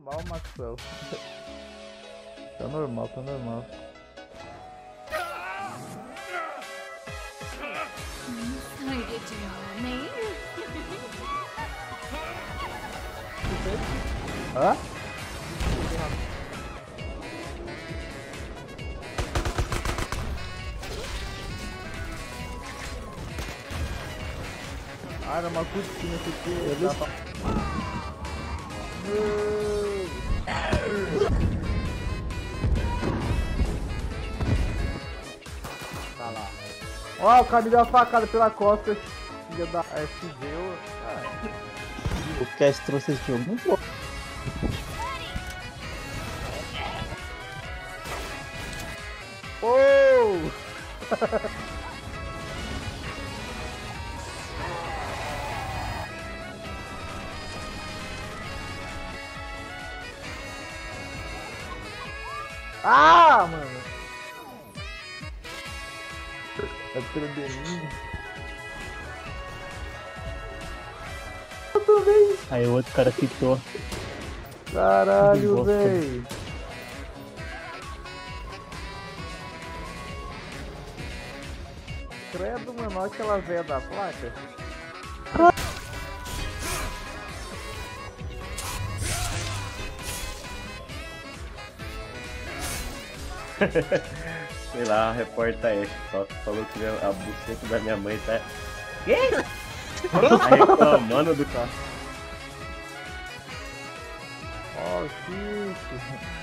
normal, Maxwell. Tá normal, tá normal. Hã? Ah, era uma curtinha esse aqui. Tá lá. Ó, o cara me deu uma facada pela costa. Filha da FG. O Cass trouxe esse jogo muito bom. Oh! Ah, mano! É trebelinho. Eu também! Aí o outro cara quitou. Caralho, véi! Credo, mano, olha aquela véia da placa. Sei lá, reporta aí. Só falou que a buceta da minha mãe tá. Quê? Tá reclamando do carro. Ó, Chico.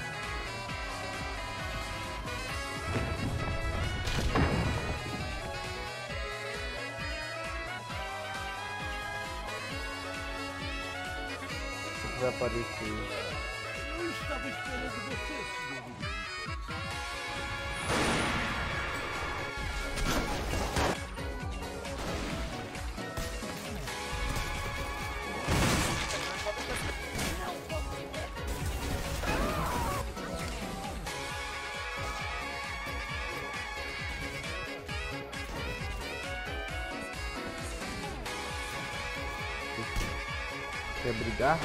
Vai aparecer. Eu estava esperando você, senhor. Quer brigar?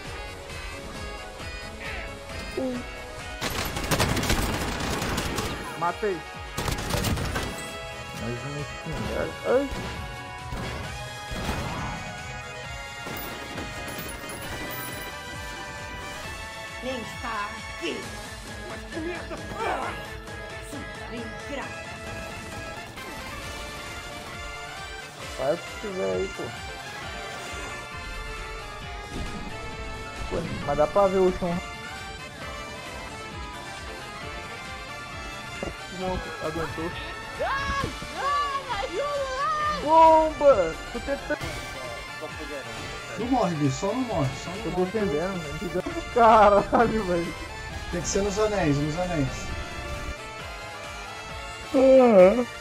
Matei. Mais uma espingarda. Ai. Nem está aqui. Sua ingrata. Faz o que tiver aí, pô. Mas dá pra ver o chão. Aguentou. Bomba! Tô tentando. Não morre, bicho, só não morre. Só Tô não morre. defendendo. Caralho, velho. Tem que ser nos anéis, nos anéis. Ah.